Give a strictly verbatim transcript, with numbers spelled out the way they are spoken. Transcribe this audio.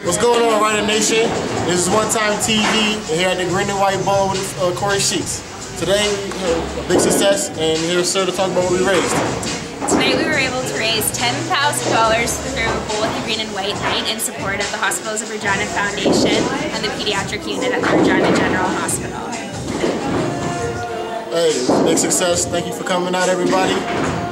What's going on, Rider Nation? This is one time T V here at the Green and White Bowl with uh, Kory Sheets. Today, you know, a big success, and here's Sir to talk about what we raised. Today we were able to raise ten thousand dollars through Bowl with the Green and White Night in support of the Hospitals of Regina Foundation and the Pediatric Unit at the Regina General Hospital. Hey, big success. Thank you for coming out, everybody.